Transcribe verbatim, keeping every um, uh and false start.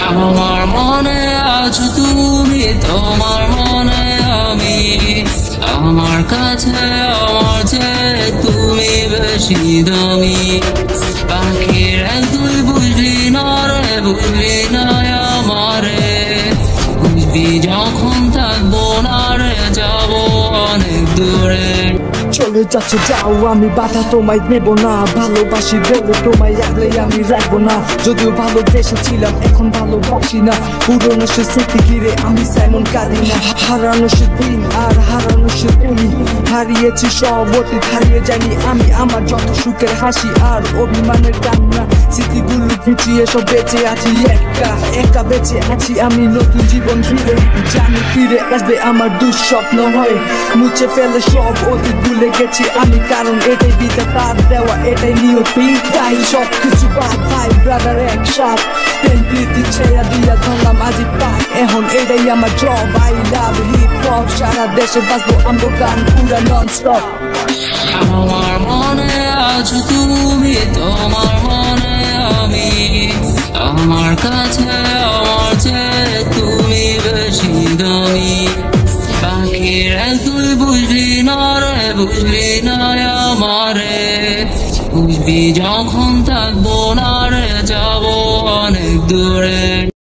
আমার মনে আছো তুমি, তোমার মনে আমি, আমার কাছে আমার চেয়ে তুমি বেশি দামি। পাখির এক তুই বুঝলি না রে, বুঝলি না আমারে, বুঝবি যখন থাকবো না রে, যাবো অনেক দূরে। চলে যাচ্ছে যাও, আমি বাধা তোমায় নেব না, ভালোবাসি বলে তোমায় আগলে আমি রাখবো না। যদিও ভালোবেসেছিলাম এখন ভালোবাসি না, পুরনো সে স্মৃতি ঘিরে আমি সাইমন কাঁদি না। হারানো সে দিন আর হারানো সে তুমি, হারিয়েছি সব অতীত, হারিয়ে যাইনি আমি আমার যত সুখের হাসি আর অভিমানের কান্না। স্মৃতিগুলো গুছিয়ে সব বেঁচে আছি একা একা, বেঁচে আছি আমি নতুন জীবন ফিরে। জানি ফিরে আসবে আমার দুঃস্বপ্ন হয়ে, মুছে ফেলে সব অতীত ভুলে গেছি আমি, কারণ এটাই দিতে তার দেওয়া, এটাই নিয়তি। তাই সব কিছু বাদ ভাই ব্রাদার একসাথ, প্রেম প্রীতি ছেড়া দিয়া ধরলাম আজি পাক, এখন এটাই আমার job. I love hip hop, সারা দেশে বাজবো আমগো গান পুরা নন স্টপ। আমার মনে আছো তুমি, তোমার মনে আমি, আমার কাছে আমার চেয়ে তুমি বেশি দামি। পাখির এক তুই বুঝলি না রে, বুঝলি না আমারে, বুঝবি যখন থাকবো না রে, যাবো অনেক দূরে।